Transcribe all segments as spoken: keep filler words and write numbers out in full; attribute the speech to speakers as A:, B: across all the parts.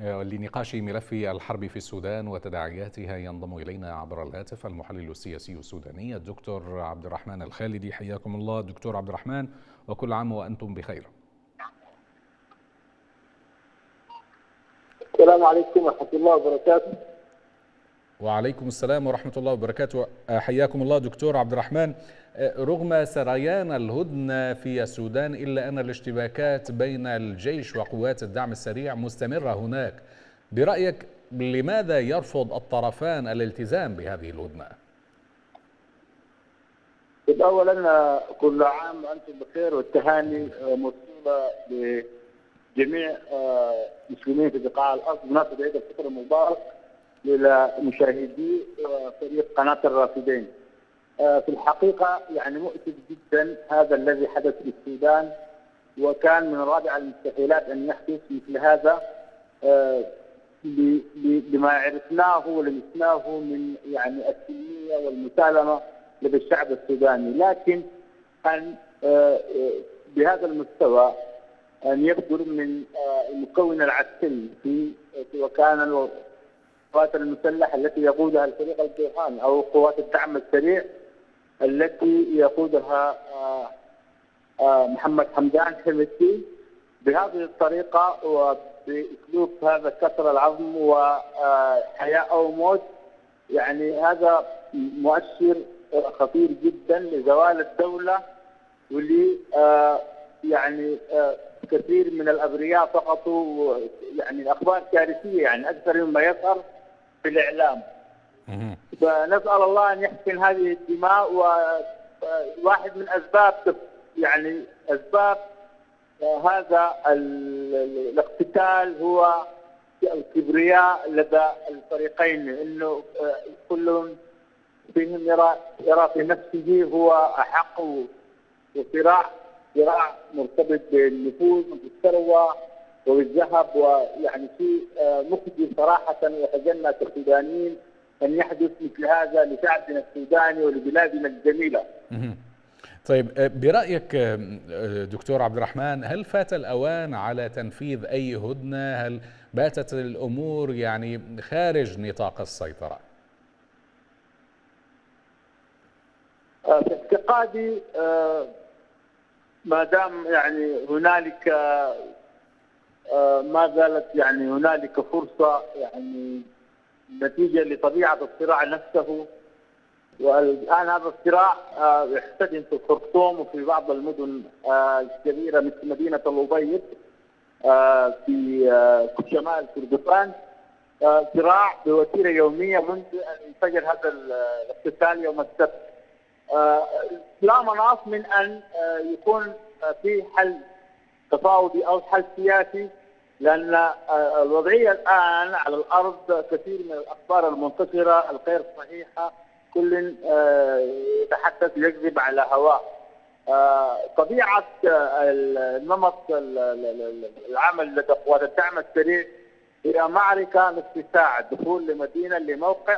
A: لنقاش ملف الحرب في السودان وتداعياتها ينضم إلينا عبر الهاتف المحلل السياسي السوداني الدكتور عبد الرحمن الخالدي. حياكم الله دكتور عبد الرحمن، وكل عام وأنتم بخير.
B: السلام عليكم ورحمة الله وبركاته.
A: وعليكم السلام ورحمة الله وبركاته. حياكم الله دكتور عبد الرحمن. رغم سريان الهدنة في السودان إلا أن الاشتباكات بين الجيش وقوات الدعم السريع مستمرة هناك. برأيك لماذا يرفض الطرفان الالتزام بهذه الهدنة؟
B: أولا كل عام وأنتم بخير، والتهاني موصولة لجميع المسلمين في بقاع الأرض بمناسبة عيد الفطر المبارك لمشاهدي فريق قناة الرافدين. في الحقيقة يعني مؤسف جدا هذا الذي حدث في السودان، وكان من رابع المستحيلات أن يحدث مثل هذا لما عرفناه ولمسناه من يعني السلمية والمسالمة لدى الشعب السوداني، لكن أن بهذا المستوى أن يصدر من المكون العسكري في وكان القوات المسلحة التي يقودها الفريق البرهان أو قوات الدعم السريع التي يقودها محمد حمدان حميدتي بهذه الطريقة وبأسلوب هذا كسر العظم وحياة أو موت، يعني هذا مؤشر خطير جدا لزوال الدولة ولي يعني كثير من الأبرياء سقطوا، يعني الأخبار كارثية يعني أكثر مما يظهر في الإعلام. فنسأل الله أن يحسن هذه الدماء، وواحد من أسباب يعني أسباب هذا الاقتتال هو الكبرياء لدى الفريقين، إنه كل فيهم يرى يرى في نفسه هو أحق، وصراع صراع مرتبط بالنفوذ والثروة والذهب، ويعني شيء مخزي صراحة، وتجنى كسودانيين أن يحدث مثل هذا لشعبنا السوداني ولبلادنا الجميلة.
A: طيب برأيك دكتور عبد الرحمن، هل فات الأوان على تنفيذ أي هدنة؟ هل باتت الأمور يعني خارج نطاق السيطرة؟
B: في اعتقادي ما دام يعني هنالك ما زالت يعني هنالك فرصة، يعني نتيجة لطبيعة الصراع نفسه، والآن هذا الصراع يحتدم في الخرطوم وفي بعض المدن الكبيرة مثل مدينة الأبيض في شمال كردفان، صراع بوتيرة يومية منذ أن انفجر هذا الاقتتال يوم السبت. لا مناص من أن يكون في حل تفاوضي أو حل سياسي، لأن الوضعية الآن على الأرض كثير من الأخبار المنتشرة الغير صحيحة، كل يتحدث يكذب على هواء. طبيعة النمط العمل لدى قوات الدعم السريع هي معركة نصف ساعة، دخول لمدينة لموقع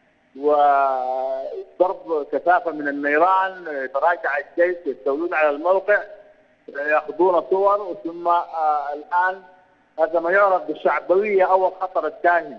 B: وضرب كثافة من النيران، يتراجع الجيش يستولون على الموقع يأخذون صور، ثم الآن هذا ما يعرف بالشعبوية أو الخطر الداهم.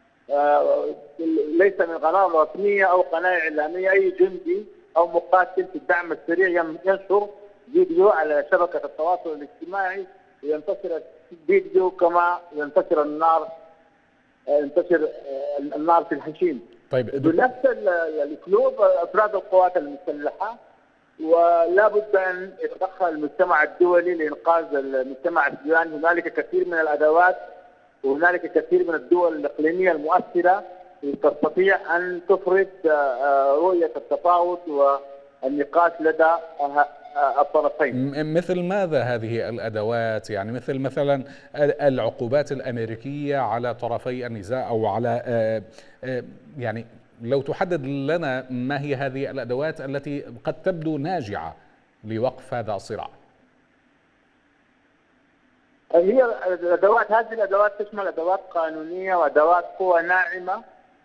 B: ليس من قناة رسمية أو قناة إعلامية، أي جندي أو مقاتل في الدعم السريع ينشر فيديو على شبكة التواصل الاجتماعي وينتشر الفيديو كما ينتشر النار ينتشر النار في الحشيم.
A: طيب
B: بنفس الأسلوب أفراد القوات المسلحة، ولا بد أن يتدخل المجتمع الدولي لإنقاذ المجتمع السوداني. هنالك كثير من الأدوات وهنالك كثير من الدول الإقليمية المؤثرة تستطيع أن تفرض رؤية التفاوض والنقاش لدى الطرفين.
A: مثل ماذا هذه الأدوات؟ يعني مثل مثلا العقوبات الأمريكية على طرفي النزاع، أو على يعني لو تحدد لنا ما هي هذه الأدوات التي قد تبدو ناجعة لوقف هذا الصراع؟
B: هي الأدوات هذه الأدوات تشمل أدوات قانونية وأدوات قوى ناعمة.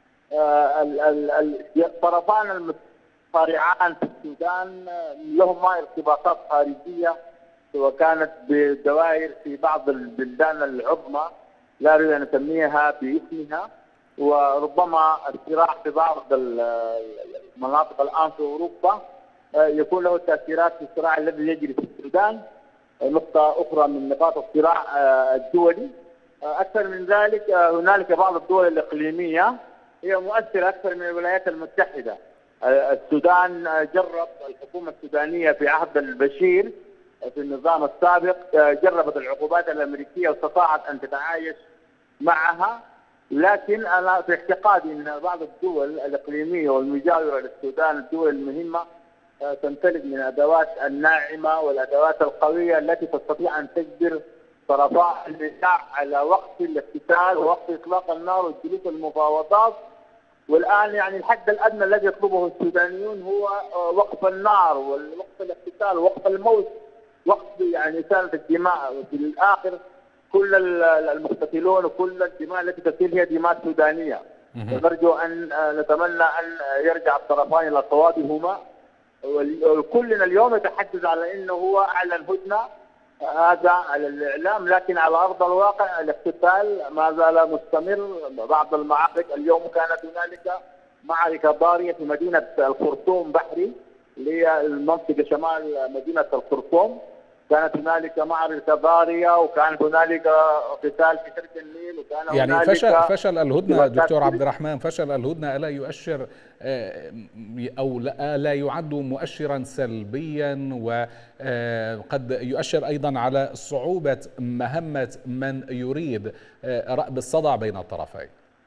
B: الطرفان المتصارعان في السودان لهما ارتباطات خارجية، سواء كانت بدوائر في بعض البلدان العظمى لا أريد أن أسميها باسمها، وربما الصراع في بعض المناطق الآن في أوروبا يكون له تأثيرات في الصراع الذي يجري في السودان، نقطة أخرى من نقاط الصراع الدولي. أكثر من ذلك هنالك بعض الدول الإقليمية هي مؤثرة أكثر من الولايات المتحدة. السودان جرب، الحكومة السودانية في عهد البشير في النظام السابق جربت العقوبات الأمريكية واستطاعت أن تتعايش معها، لكن أنا في اعتقادي أن بعض الدول الإقليمية والمجاورة للسودان، الدول المهمة، تمتلك من الأدوات الناعمة والأدوات القوية التي تستطيع أن تجبر طرفا النزاع على وقت الاقتتال ووقت إطلاق النار والجلوس المفاوضات. والآن يعني الحد الأدنى الذي يطلبه السودانيون هو وقف النار ووقف الاقتتال ووقف الموت، وقف يعني إسالة الدماء. وفي الآخر كل المقتتلون وكل الدماء التي تسيل هي دماء سودانية. ونرجو أن نتمنى أن يرجع الطرفان إلى صوابهما. وكلنا اليوم يتحدث على أنه هو أعلن هدنة، هذا على الإعلام، لكن على أرض الواقع الاقتتال ما زال مستمر. بعض المعارك اليوم كانت هنالك معركة ضارية في مدينة الخرطوم بحري اللي هي المنطقة شمال مدينة الخرطوم، كانت هنالك معركة ضارية وكان هنالك قتال في شرق النيل وكان
A: يعني
B: هنالك
A: فشل فشل الهدنة دكتور عبد الرحمن، فشل الهدنة ألا يؤشر أو لا, لا يعد مؤشرا سلبيا، وقد يؤشر أيضا على صعوبة مهمة من يريد رأب الصدع بين الطرفين؟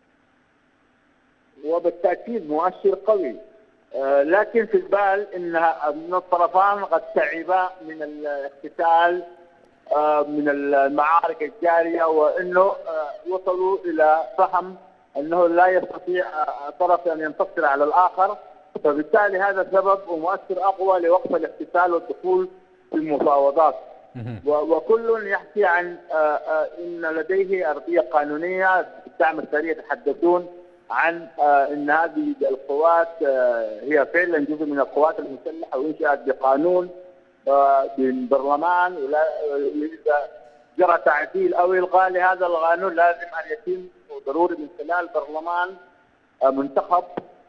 B: وبالتأكيد مؤشر قوي، لكن في البال ان الطرفان قد تعبا من الاقتتال، من المعارك الجاريه، وانه وصلوا الى فهم انه لا يستطيع طرف ان ينتصر على الاخر، فبالتالي هذا سبب ومؤثر اقوى لوقف الاقتتال والدخول في المفاوضات. وكل يحكي عن ان لديه ارضيه قانونيه. بالدعم السريع يتحدثون عن ان هذه القوات هي فعلا جزء من القوات المسلحه وانشات بقانون بالبرلمان، واذا جرى تعديل او الغاء لهذا القانون لازم ان يتم ضروري من خلال برلمان منتخب.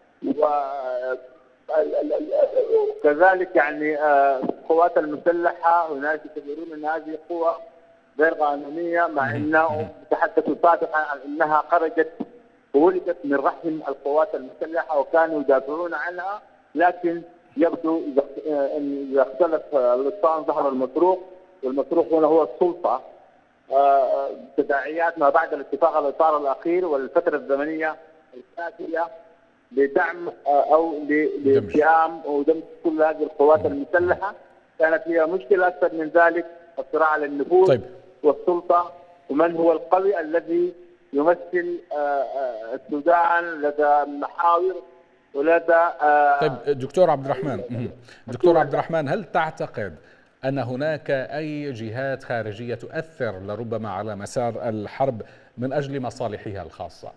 B: وكذلك يعني القوات المسلحه هناك يعتبرون ان هذه قوى غير قانونيه، مع انه تحدثوا سابقا عن انها خرجت وولدت من رحم القوات المسلحه وكانوا يدافعون عنها، لكن يبدو ان اذا اختلف اللسان ظهر المسروق، والمسروق هنا هو السلطه. تداعيات ما بعد الاتفاق الاطار الاخير والفتره الزمنيه الكافيه لدعم او لالتئام ودمج كل هذه القوات المسلحه كانت هي مشكله. اكثر من ذلك الصراع على النفوذ طيب. والسلطه، ومن هو القوي الذي يمثل السودان لدى محاور ولدى.
A: طيب دكتور عبد الرحمن، دكتور عبد الرحمن، هل تعتقد أن هناك أي جهات خارجية تؤثر لربما على مسار الحرب من أجل مصالحها الخاصة؟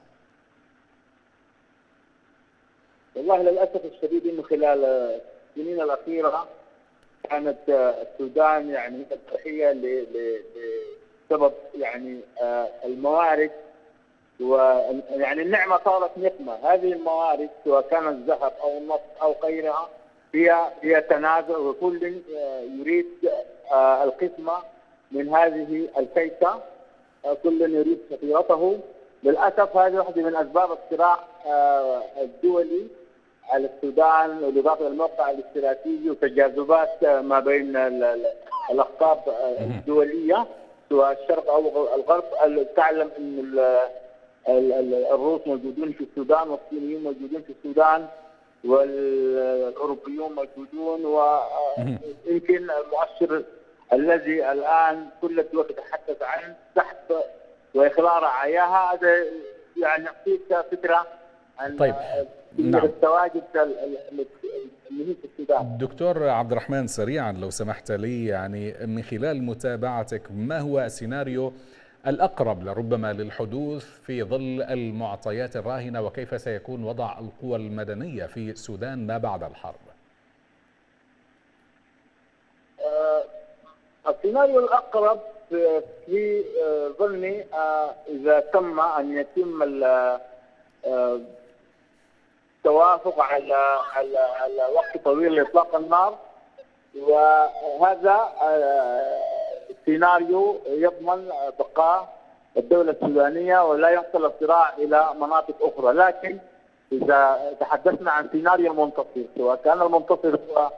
B: والله للأسف الشديد أنه خلال السنين الأخيرة كانت السودان يعني ضحية لسبب يعني الموارد، ويعني النعمة صارت نقمة. هذه الموارد سواء كان الذهب أو النفط أو غيرها هي هي تنازع، وكل يريد القسمة من هذه الكيسة، كل يريد فطيرته. للأسف هذه واحدة من أسباب الصراع الدولي على السودان، بالإضافة للموقع الاستراتيجي وتجاذبات ما بين الأقطاب الدولية سواء الشرق أو الغرب. تعلم أن الروس موجودون في السودان والصينيين موجودين في السودان والأوروبيون موجودون، ويمكن المؤشر الذي الآن كل الدول تتحدث عنه سحب وإخلاء رعاياها، هذا يعني يعطيك فكرة عن
A: طيب. نعم.
B: التواجد المهم في السودان.
A: دكتور عبد الرحمن، سريعا لو سمحت لي، يعني من خلال متابعتك ما هو سيناريو الأقرب لربما للحدوث في ظل المعطيات الراهنة، وكيف سيكون وضع القوى المدنية في السودان ما بعد الحرب؟
B: السيناريو الأقرب في في ظني اذا تم ان يتم التوافق على على على وقت طويل لاطلاق النار، وهذا سيناريو يضمن بقاء الدولة السودانية ولا يحصل الصراع إلى مناطق أخرى. لكن إذا تحدثنا عن سيناريو المنتصر، سواء كان المنتصر هو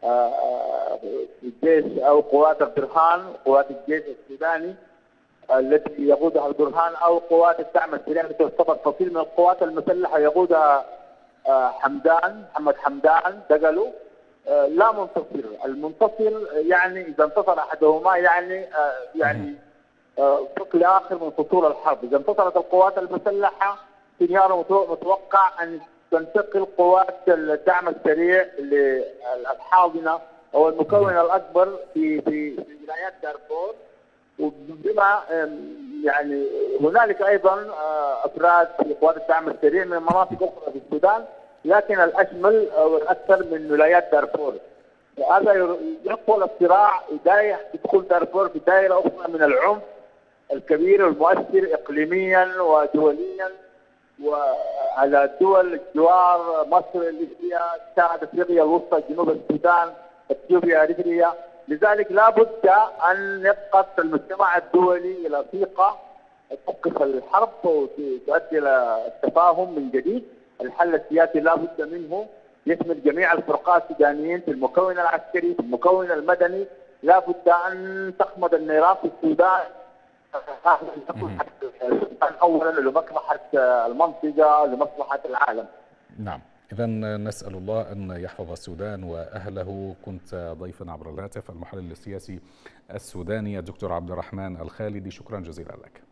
B: الجيش أو قوات البرهان، قوات الجيش السوداني التي يقودها البرهان، أو قوات الدعم السريع التي تعتبر فصيل من القوات المسلحة يقودها حمدان محمد حمدان دقلو، لا منتصر. المنتصر يعني إذا انتصر أحدهما يعني يعني فصل آخر من فصول الحرب. إذا انتصرت القوات المسلحة سيناريو متوقع أن تنتقل قوات الدعم السريع للحاضنة أو المكون الأكبر في في في ولايات دارفور، وبما يعني هنالك أيضا أفراد في قوات الدعم السريع من مناطق أخرى في السودان، لكن الأشمل والأكثر من ولايات دارفور. هذا يقوى الصراع يدخل دارفور في دائرة أخرى من العنف الكبير والمؤثر إقليميا ودوليا وعلى دول الجوار، مصر، ليبيا، تشاد، افريقيا الوسطى، جنوب السودان، اثيوبيا، اريتريا. لذلك لا بد ان يبقى المجتمع الدولي الى ثقه توقف الحرب وتؤدي الى التفاهم من جديد. الحل السياسي لا بد منه يشمل جميع الفرقاء السودانيين في المكون العسكري، في المكون المدني. لا بد ان تخمد النيران في السودان اولا لمصلحه المنطقه، لمصلحه العالم.
A: نعم، إذا نسأل الله أن يحفظ السودان وأهله. كنت ضيفا عبر الهاتف المحلل السياسي السوداني الدكتور عبد الرحمن الخالدي، شكرا جزيلا لك.